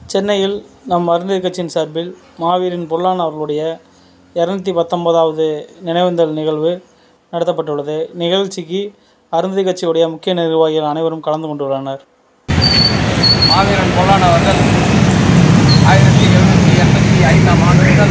சென்னையில் நம் அருந்ததி கட்சியின் சார்பில் மாவீரன் பொல்லான் அவர்களுடைய 219வது நினைவேந்தல் நிகழ்வு நடத்தப்பட்டுள்ளது. நிகழ்ச்சிக்கு அருந்ததி கட்சியுடைய முக்கிய நிர்வாகிகள் அனைவரும் கலந்து கொண்டுள்ளனர். மாவீரன் பொல்லான் அவர்கள் 1785ஆம் ஆண்டு முதல்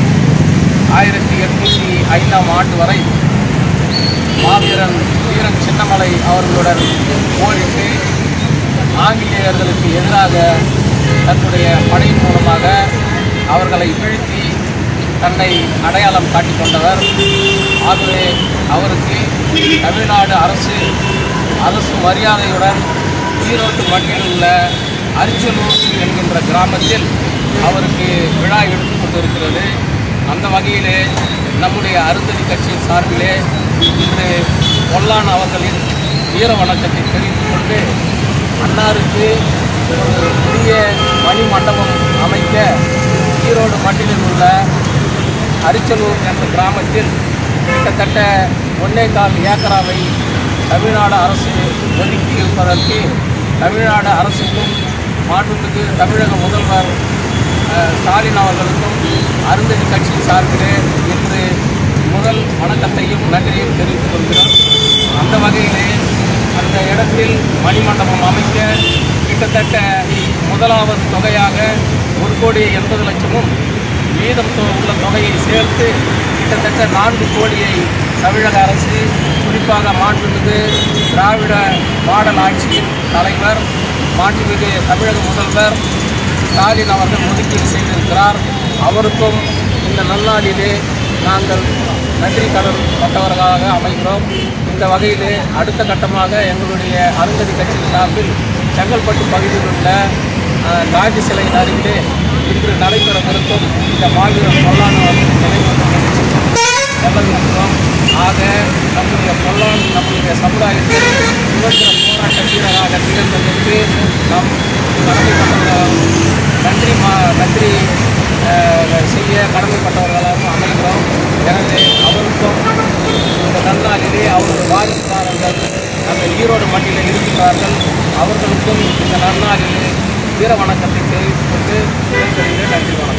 1805ஆம் ஆண்டு வரை மாவீரன் வீரன் சின்னமலை அவர்களுடன் போரிட்டு ஆங்கிலேயர்களுக்கு எதிராக தன்னுடைய படையின் மூலமாக அவர்களை வீழ்த்தி தன்னை அடையாளம் காட்டிக்கொண்டவர். ஆகவே அவருக்கு தமிழ்நாடு அரசு மரியாதையுடன் ஈரோட்டு மண்ணில் உள்ள அரிச்சலூர் என்கின்ற கிராமத்தில் அவருக்கு விழா எடுத்து கொண்டிருக்கிறது. அந்த வகையிலே நம்முடைய அருந்ததி கட்சியின் சார்பிலே இன்று பொல்லான் அவர்களின் வீர வணக்கத்தை தெரிவித்துக் கொண்டு அன்னாருக்கு ஒரு புதிய மணி மண்டபம் அமைக்க ஈரோடு மண்ணில் உள்ள அரிச்சலூர் என்ற கிராமத்தில் கிட்டத்தட்ட 1.25 ஏக்கராவை தமிழ்நாடு அரசு ஒதுக்கி இருப்பதற்கு தமிழ்நாடு அரசுக்கும் மாண்புமிகு தமிழக முதல்வர் ஸ்டாலின் அவர்களுக்கும் அருந்ததி கட்சியின் சார்பிலே இன்று முதல் வணக்கத்தையும் நன்றியையும் தெரிவித்துக் கொள்கிறோம். அந்த வகையிலே அந்த இடத்தில் மணிமண்டபம் அமைக்க கிட்டத்தட்ட முதலாவது தொகையாக 1,80,00,000 மீதம் உள்ள தொகையை சேர்த்து கிட்டத்தட்ட 4 கோடியை தமிழக அரசு, குறிப்பாக மாண்புமிகு திராவிட மாடல் ஆட்சியின் தலைவர் மாண்புமிகு தமிழக முதல்வர் ஸ்டாலின் அவர்கள் ஒதுக்கீடு செய்திருக்கிறார். அவருக்கும் இந்த நன்னாளிலே நாங்கள் நன்றி கடன் பட்டவர்களாக அமைகிறோம். இந்த வகையிலே அடுத்த கட்டமாக எங்களுடைய அருந்ததி கட்சியின் சார்பில் செங்கல்பட்டு பகுதியில் உள்ள காந்தி சிலையின் அருகிலே இன்று நடைபெறவிருக்கும் இந்த மாவீரன் பொல்லான் அவர்களின் நினைவு செல்லவிருக்கிறோம். ஆக நம்முடைய பொல்லான் நம்முடைய சமுதாயத்தில் சுதந்திர போராட்ட வீரராக திகழ்ந்ததற்கு நாம் நன்றி செய்ய கடமைப்பட்டவர்களாகவும் அமைகிறோம். எனவே அவருக்கும் இந்த நன்னாளிலே அவருடைய வாரிசுதாரர்கள் அந்த ஈரோடு மண்ணில் இருக்கிறார்கள். அவர்களுக்கும் இந்த நன்னாளிலே வீர வணக்கத்தை தெரிவித்துக் கொண்டு நன்றி வணக்கம்.